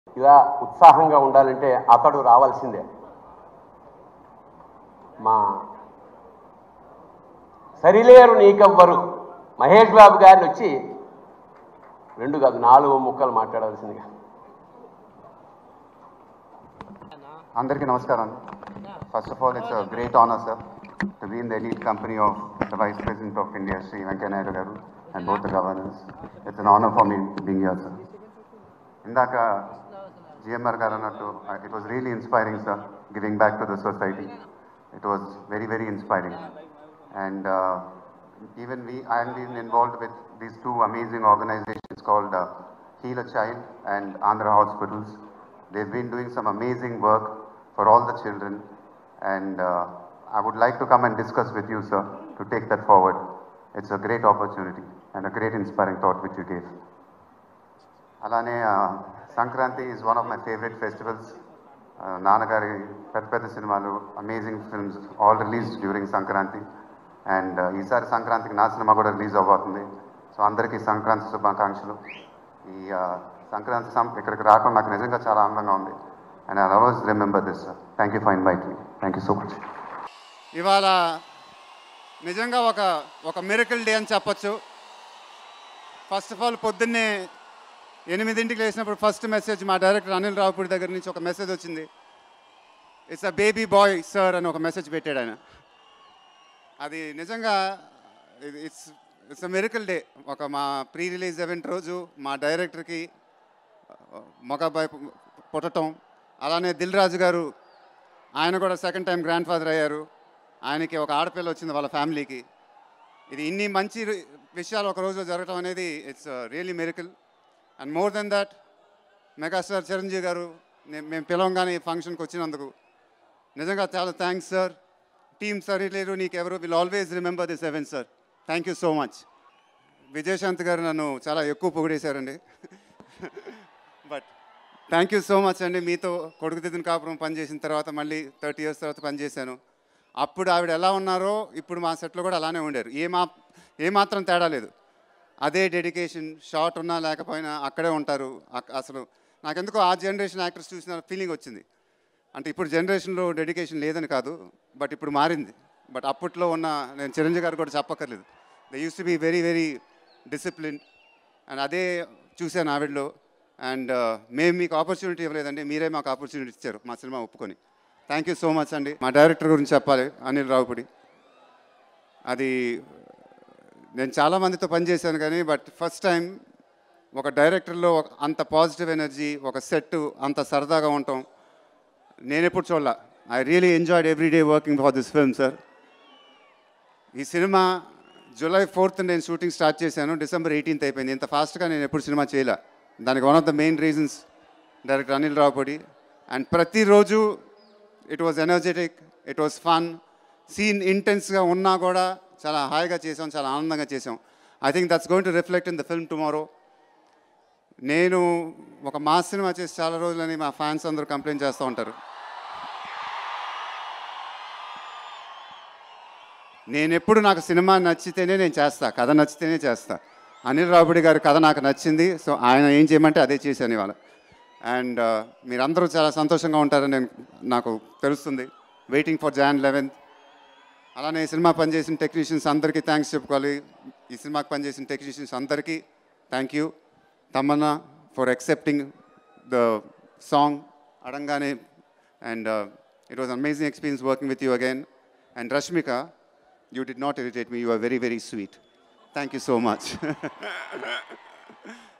ఇలా ఉత్సాహంగా ఉండాలంటే అతడు రావాల్సిందే. మా సరిలేరు నీకెవ్వరు మహేష్ బాబు గారిని వచ్చి 2 కాదు 4 ముక్కలు మాట్లాడాల్సిందిగా. అందరికీ నమస్కారం. First of all, it's a great honor, sir, to be in the elite company of the Vice President of India, Sri Venkaiah Naidu garu, and both the governors. It's an honor for me being here, sir. ఇందాక GMR గారు అన్నట్టు it was really inspiring, sir, giving back to the society. It was very, very inspiring. And even I am been involved with these 2 amazing organizations called Heal a Child and Andhra Hospitals. They've been doing some amazing work for all the children, and I would like to come and discuss with you, sir, to take that forward. It's a great opportunity and a great inspiring thought which you gave. Alane, Sankranthi is one of my favorite festivals. Nanagari Pedda Cinemalu, amazing films, all released during Sankranthi. And ఈసారి సంక్రాంతికి నా cinema కూడా release అవబోతుంది. So అందరికీ సంక్రాంతి శుభాకాంక్షలు. ఈ సంక్రాంతి ఇక్కడికి రావడం నాకు నిజంగా చాలా ఆనందంగా ఉంది. And I always remember this, sir. Thank you for inviting me. Thank you so much. ఇవాళ నిజంగా ఒక మిరకల్ డే అని చెప్పచ్చు. ఫస్ట్ ఆఫ్ ఆల్ పొద్దున్నే 8 లేచినప్పుడు ఫస్ట్ మెసేజ్ మా డైరెక్టర్ అనిల్ రావుపూడి దగ్గర నుంచి ఒక మెసేజ్ వచ్చింది. It's a baby boy sir అని ఒక మెసేజ్ పెట్టాడు ఆయన. అది నిజంగా ఇట్స్ అ మిరకల్ డే. మా ప్రీ రిలీజ్ ఈవెంట్ రోజు మా డైరెక్టర్కి మగబాయ్ పుట్టడం, అలానే దిల్ రాజు గారు ఆయన కూడా సెకండ్ టైం గ్రాండ్ ఫాదర్ అయ్యారు. ఆయనకి ఒక ఆడపిల్ల వచ్చింది వాళ్ళ ఫ్యామిలీకి. ఇది ఇన్ని మంచి విషయాలు ఒక రోజు జరగడం అనేది it's really miracle. And more than that, megastar Chiranjeevi garu మేము పిలవంగానే ఈ ఫంక్షన్కి వచ్చినందుకు నిజంగా చాలా thanks sir. Team Sarileru Neekevvaru will always remember this event sir. Thank you so much. Vijayashanti garu నన్ను చాలా ఎక్కువ పొగిడేశారండి. But thank you so much అండి. మీతో కొడుకుదిద్దిన కాపురం పనిచేసిన తర్వాత మళ్ళీ 30 years తర్వాత పనిచేశాను. అప్పుడు ఆవిడ ఎలా ఉన్నారో ఇప్పుడు మా సెట్లో కూడా అలానే ఉండారు. ఏమాత్రం తేడా లేదు. అదే డెడికేషన్, షార్ట్ ఉన్నా లేకపోయినా అక్కడే ఉంటారు. అసలు నాకెందుకో ఆ జనరేషన్ యాక్టర్స్ చూసిన ఫీలింగ్ వచ్చింది. అంటే ఇప్పుడు జనరేషన్లో డెడికేషన్ లేదని కాదు, బట్ ఇప్పుడు మారింది. బట్ అప్పట్లో నేను చిరంజీవి గారు కూడా చెప్పక్కర్లేదు. They used to be very very discipline. And అదే చూశాను ఆవిడలో. అండ్ మేము మీకు ఆపర్చునిటీ ఇవ్వలేదండి, మీరే మాకు ఆపర్చునిటీ ఇచ్చారు మా సినిమా ఒప్పుకొని. థ్యాంక్ యూ సో మచ్ అండి. మా డైరెక్టర్ గురించి చెప్పాలి, అనిల్ రావుపూడి. అది నేను చాలామందితో పనిచేశాను కానీ బట్ ఫస్ట్ టైం ఒక డైరెక్టర్లో అంత పాజిటివ్ ఎనర్జీ, ఒక సెట్ అంత సరదాగా ఉండటం నేను ఎప్పుడు చూడాల. I really enjoyed every day working for this film sir. ఈ సినిమా July 4th నేను షూటింగ్ స్టార్ట్ చేశాను, December 18th అయిపోయింది. ఇంత ఫాస్ట్గా నేను ఎప్పుడు సినిమా చేయలే. దానికి one of the main reasons director Anil Ravipudi. And ప్రతిరోజు it was energetic, it was fun. Scene ఇంటెన్స్గా ఉన్నా కూడా చాలా హాయిగా చేసాం, చాలా ఆనందంగా చేసాం. I think that's going to reflect in the film tomorrow. నేను ఒక మాస్ సినిమా చేసి చాలా రోజులని మా ఫ్యాన్స్ అందరూ కంప్లైంట్ చేస్తూ ఉంటారు. నేను ఎప్పుడు నాకు సినిమా నచ్చితేనే నేను చేస్తా, కథ నచ్చితేనే చేస్తా. అనిల్ రావుపూడి గారి కథ నాకు నచ్చింది, సో ఆయన ఏం చేయమంటే అదే చేశాను ఇవాళ. అండ్ మీరందరూ చాలా సంతోషంగా ఉంటారని నాకు తెలుస్తుంది. Waiting for Jan 11th. అలానే ఈ సినిమా పనిచేసిన టెక్నీషియన్స్ అందరికీ థ్యాంక్స్ చెప్పుకోవాలి. ఈ సినిమాకి పనిచేసిన టెక్నీషియన్స్ అందరికీ thank you. Tamannaah for accepting the song అడంగానే. And it was amazing experience working with you again. And Rashmika, you did not irritate me. You are very, very sweet. Thank you so much.